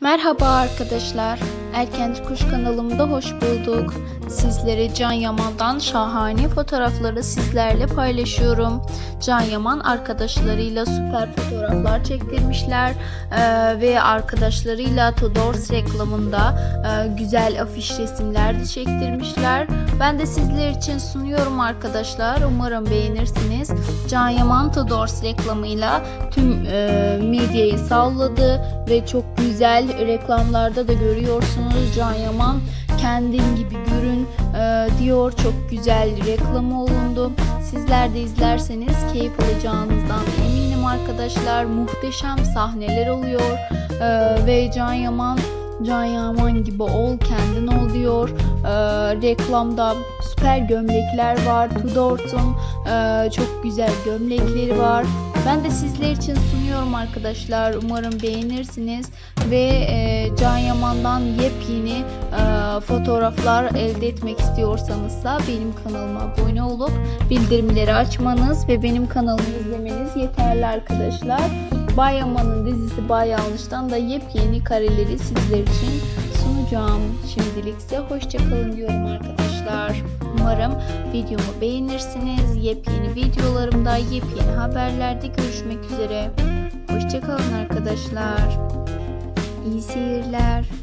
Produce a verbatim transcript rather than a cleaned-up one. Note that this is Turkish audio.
Merhaba arkadaşlar, Erkenci Kuş kanalımda hoş bulduk. Sizlere Can Yaman'dan şahane fotoğrafları sizlerle paylaşıyorum. Can Yaman arkadaşlarıyla süper fotoğraflar çektirmişler ee, ve arkadaşlarıyla Tudors reklamında e, güzel afiş resimler de çektirmişler. Ben de sizler için sunuyorum arkadaşlar. Umarım beğenirsiniz. Can Yaman Tudors reklamıyla tüm e, medyayı salladı ve çok güzel reklamlarda da görüyorsunuz. Can Yaman kendin gibi görün e, diyor. Çok güzel reklam olundu. Sizler de izlerseniz keyif alacağınızdan eminim arkadaşlar. Muhteşem sahneler oluyor e, ve Can Yaman Can Yaman gibi ol, kendin ol diyor. Ee, reklamda süper gömlekler var. Tudors'un e, çok güzel gömlekleri var. Ben de sizler için sunuyorum arkadaşlar. Umarım beğenirsiniz ve e, Can Yaman'dan yepyeni e, fotoğraflar elde etmek istiyorsanız da benim kanalıma abone olup bildirimleri açmanız ve benim kanalımı izlemeniz yeterli arkadaşlar. Bay Yaman'ın dizisi Bay Yanlış'tan da yepyeni kareleri sizler için sunacağım. Şimdilik ise hoşça kalın diyorum arkadaşlar. Umarım videomu beğenirsiniz. Yepyeni videolarımda, yepyeni haberlerde görüşmek üzere. Hoşça kalın arkadaşlar. İyi seyirler.